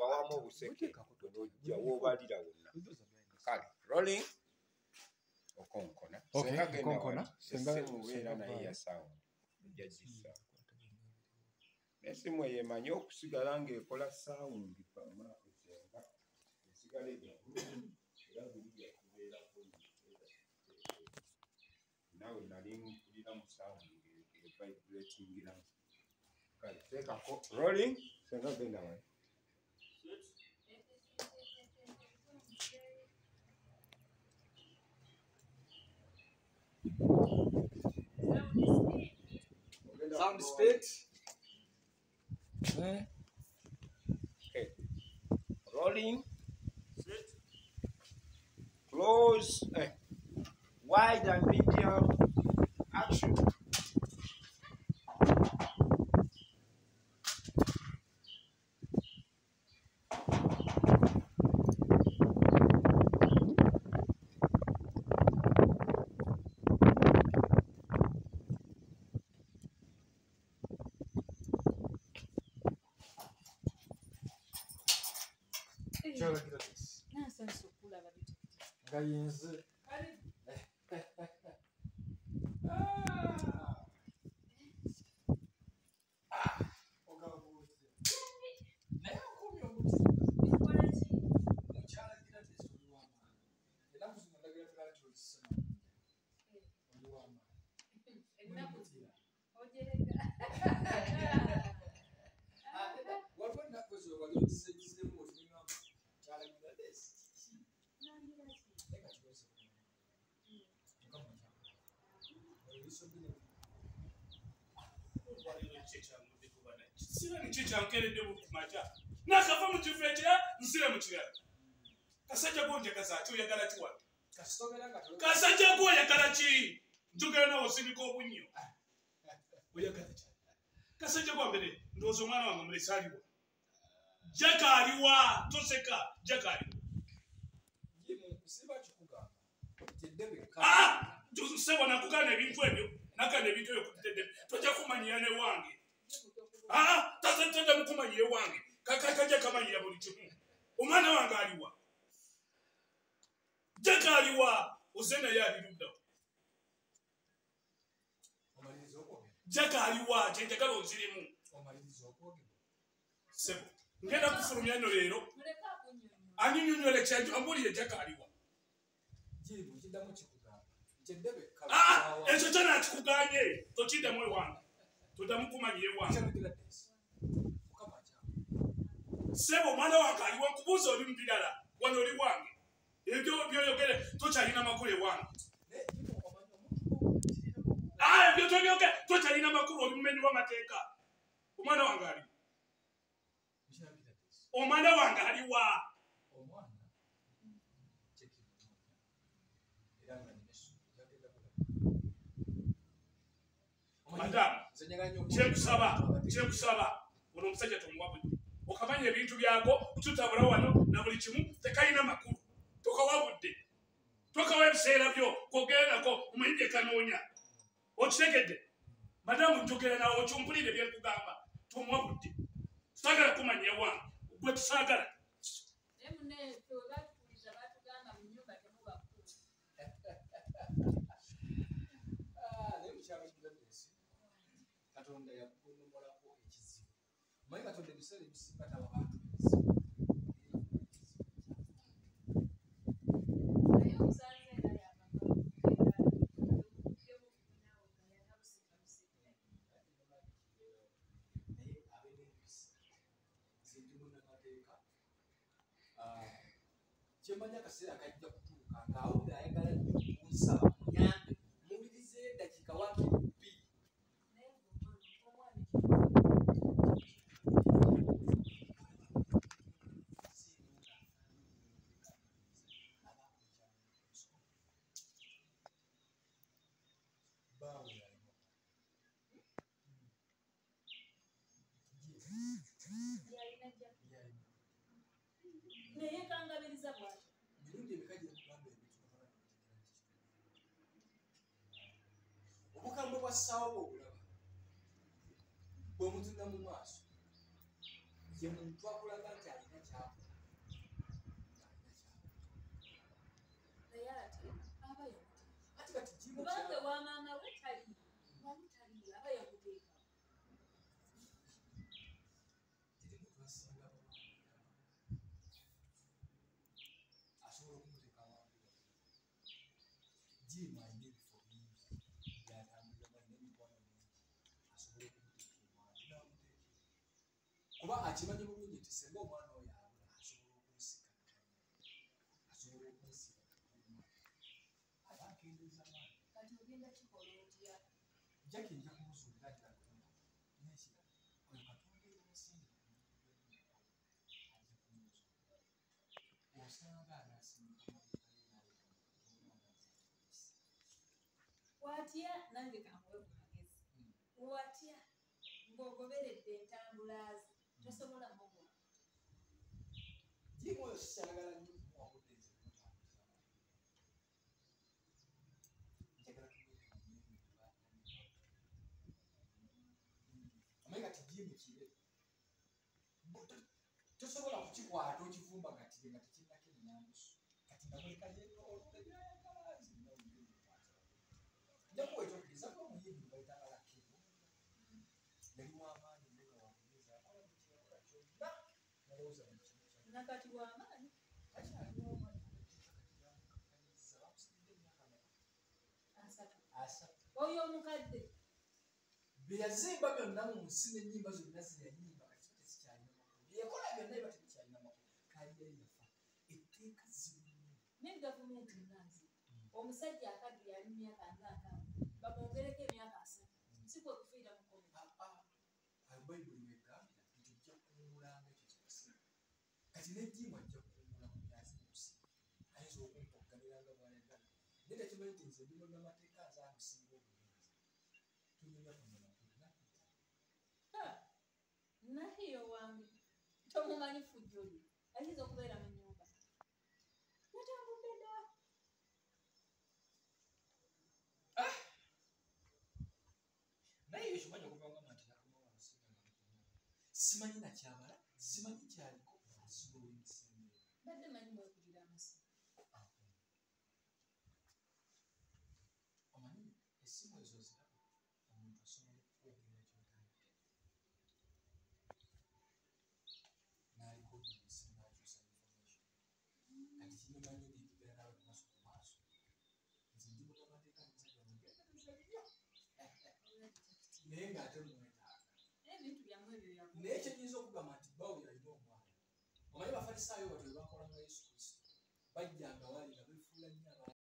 wawamu obuseke onojja wobalira wonna kale rolling okonkona senga genda esimu beera naye ya sound ojja gissa esimu eyemanyi okusigala ng'ekola sound pama esenga esigala ejja era buli yakubeerako nawe nali mpulira mu sound vibratingiramu kale teekako rolling senga genda wano sound speed. Okay. Rolling. Close. Wide and medium. Action. Chichankere bukumacha nakava mu kifeekira nsire mu kirala kasajja gonje kasati oyagala ki wano kasajja go oyagala ki njogera nawe osirika obunnyo oyagala ki kasajja gwa mbere ndowooza omwana wange mulesi aliwa jaka aliwa toseka jaka aliwa sebo nakugana ebintu ebyo nakana ebintu ebyo kutedde tojja kumanyira ne wange tata mukumanyire wange kakajja kamanyira buli kimu omwana wange aliwa jaka aliwa ozena yalirudda jaka aliwa kyenjagala onzirimu sebo ngenda kufulumya nno leero anyinyonyola ekyanjo ambulire jaka aliwa ekyo kyona kikuganye tokiddamu ewange todamukumanyire wange sebo omwana wange aliwa nkubuuza oli mubirala wano oli wange ebyo byoyogere tokyalina makulu ewange ebyo tobyogere tokyalina makulu oli mumenyi w'amateeka omwana wange aliwa omwana wange aliwa madamu kyekusaba ono omusajja tomuwabudde okamanya ebintu byako tutabula wano na buli kimu tekalina makulu tokawabudde tokawa ebiseera byo kogerenako omanyi gye kanoonya okitegedde madamu njogera nawe okyompulire byenkugamba tomuwabudde tutagala kumanya wange gwe tusaagala Katonda yakunomolako ekizibu manyi Katonda ebiseera ebisinga taba bantu kyemanya akaseera kajja kutuuka ng'awulira ayagala nnyo kunsaba munyambe muwulirize eddakiika wakirupi obukambwe bwa ssaawa bw'obulaba bw'omutunda mu maaso ye muntu akulaga nti alina kyakola ati kati kubanga wamaama we tali wamutali aba yakuteeka asobola okumuteeka wantu jimu alina ebifo bingi byatambuliramu alina emikwano mingi asobola okumuteeka omwana namuteeka kuba akimanyi bulungi nti senga omwana oyo abula asobola okumusika asobola okumusika aba akendeeza maani kati ogenda kikola otya jaki nja kumuzuulira nti katonda nekira oyo katonda eyasinga ajja kumuzuulira osanga anasimika watya nange kamuwe ku magezi watya ng'ogoberedde entambula ze tosobola mugwa jimu oyo sikyagala nnyo kumuwabudde nze kumutambuza njagala amaye kati jimu kire tosobola kukikwata okivumbagatire nga tekinnako ennambusu kati namuleka yeololebyaagala nja kuwa ekyokugeza omuyimbi baita alakebo yali wamaanyi nnyo wamugeza abakyala kyonna nalowooza nakati wamaanyi oyo omukadde byeyazimba byonna mu nsi n'ennyimba zonna zeyanyimba kati tezikyalina makulu byeyakola byonna eba tebikyalina makulu kali yali yafa etteeka zibumu ne gavumenti nanzi omusajja akadde yali mu myaka ng'ataano bamwongereko emyaka 3 si kwe kufiira mu komi bayibuli wegambira nti ojja kuwumulanga ekyo kyekisinga kati nejjimu ajja kuwumula mu myaka okusi ayinza okumpogganiranga bwayagala naye tekimanyi nti nze ndi munnamateeka azaamusinga obulungi tunyumya kunamakulu nahiyo wange tomumanyi fujjo lye ayinza okubeera mu nnyumba yatambudde dda naye ekyo kimanyi okuvanga nti simanyi nakyabala simanyi kyaliko sibowebisembeera badde manyi mwekugira amasi omanyi essimu ezo ziraba omuntu asobola okukwogera kyotayite n'alikodinga essimu n'akyusa information kati kimumanyi nekigera nawe kumaaso ku maaso nze ndi munnamateeka musajja mugendereza nnyo naye ng'ate mwetaaga ebintu byamu ebyo yaku naye kyenyinza okugamba nti bawo yalina omwana omanyi bafalisaayo batwe bakola nga yesu kristo bajjanga wali nga befuula nnyo